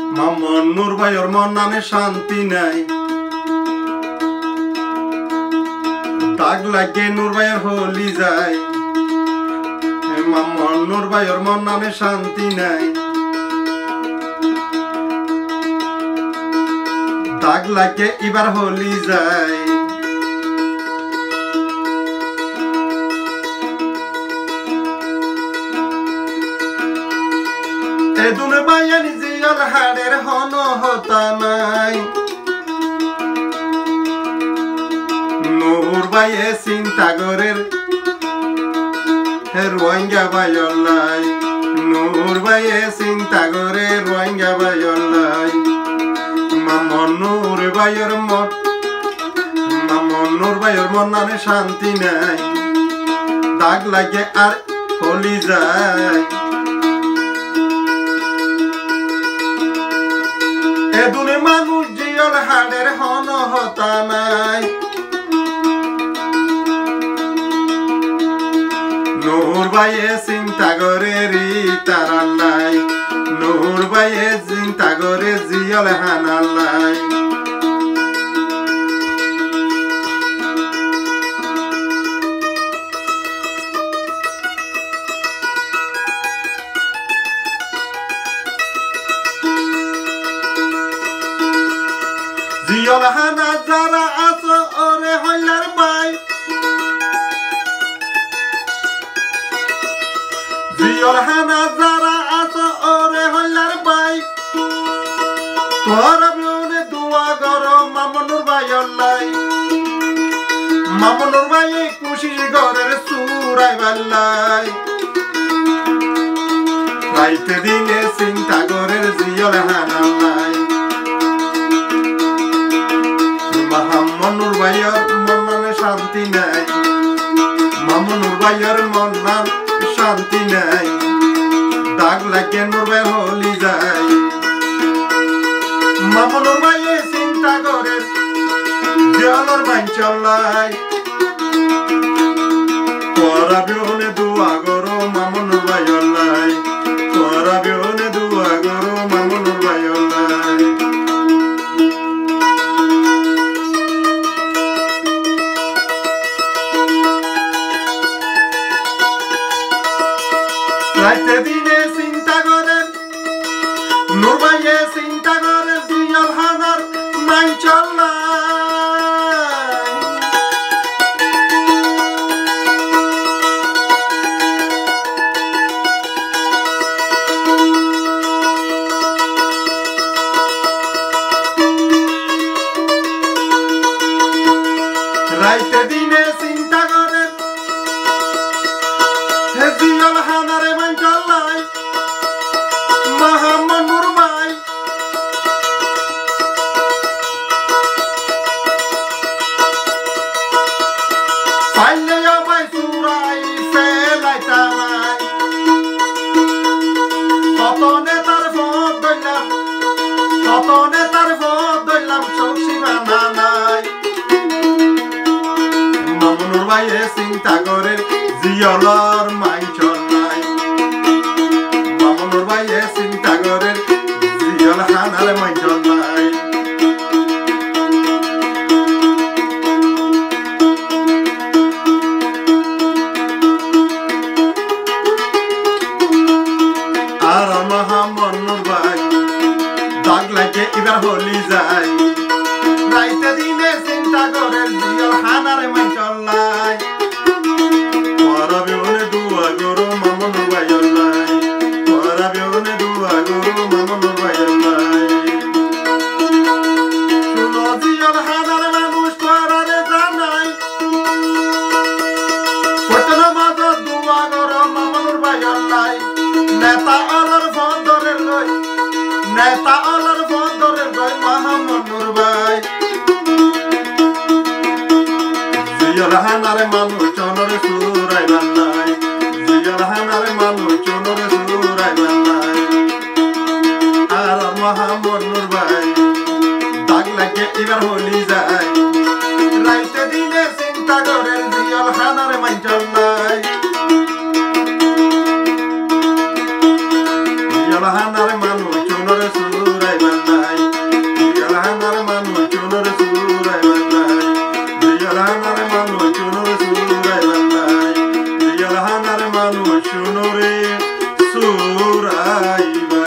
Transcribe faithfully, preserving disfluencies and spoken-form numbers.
মামন নূর ভাইয়ের মন নামে শান্তি নাই দাগ লাগে নূর ভাইয়ের হলি যায় মামন নূর ভাইয়ের মন নামে শান্তি নাই দাগ লাগে এবার হলি যায় এদুন বাইয়ানি জিয়ার হাড়ের হন হতা নাই নূর বাইয়ে চিন্তাগরের রোহিঙ্গা বাইলাই নূর বাইয়ে চিন্তাগরে রোহিঙ্গা বাইলাই মামন নূর বাইয়ের মন মামন নূর বাইয়ের মন নামে শান্তি নাই দাগ লাগে আর হলি যায় এদুনে মানুষ জিয়ল হাড়ের হন হতা নাই নূর বাইয়ে চিন্তা করে রি তারাল্লাই নূর বাইয়ে চিন্তা করে জিয়ল হানাল্লাই জিয়ল হানা যারা আছো ওরে হইলার বাই জিয়ল হানা যারা আছো ওরে হইলার বাই তোর বিউনে দুয়া করো মামনুর ভাইয়াল্লাই মামনুর ভাই খুশি ঘরের সুরাই বাল্লাই রাইতে দিনে চিন্তা ঘরের জিয়ল হানাল্লাই মামনুর ভাইয়ের মন নামে শান্তি নাই মামনুর ভাইয়ের মন নাম শান্তি নাই দাগ লাগে নূর ভাই হলি যায় মামনুর ভাইয়ে চিন্তা করে জিয়ালর বাইন চলাই তোরা বিহনে দুয়া করো মামনুর ভাইয়াল্লাই তোরা বিহনে দুয়া করো মামনুর ভাইয়াল্লাই রাইতে দিনে চিন্তা করেন নূর ভাইয়ে চিন্তা করে জিয়ল হানার মাই চল্লাই রাইতে দিনে চিন্তা করেন হে জিয়ল হানারে মাই চল্লাই মামনুর ভাই পাইলে ভাই চুরাই ফেলাইতামাই কত নেতার ভোট দইলাম কত নেতার ভোট দইলাম চৌকি বানা নাই মামনুর ভাইয়ে চিন্তা করে জিয়লর মাই চলাই মামনুর ভাইয়ে চিন্তা করে জিয়ল হানারে মাই চলাই আর মামনুর ভাই দাগ লাগে এবার হলি যায় রাইতে দিনে চিন্তা করে জিয়ল হানারে মাই চলাই তোরা বিহনে দুয়া করো মামনুর ভাইয়াল্লাই তোরা বিহনে দুয়া করো মামনুর ভাইয়াল্লাই শুনো জিয়ল হানার মানুষ তোরারে জানাই ফটনা মাঝে দুয়া করো মামনুর ভাইয়াল্লাই নেতা অলর ফোন ধরে লই নেতা অলর ফোন ধরে লই মামনুর ভাই জিয়ল হানার মানুষ চনরে সুরাই বাল্লাই জিয়ল হানার মানুষ চনরে সুরাই বাল্লাই আর মামনুর ভাই দাগ লাগে এবার হলি যায় রাইতে দিনে চিন্তা করে জিয়ল হানার মাই চল্লাই জিয়ল হানার মানুষ চনরে সুরাই মনরে সুরাইবা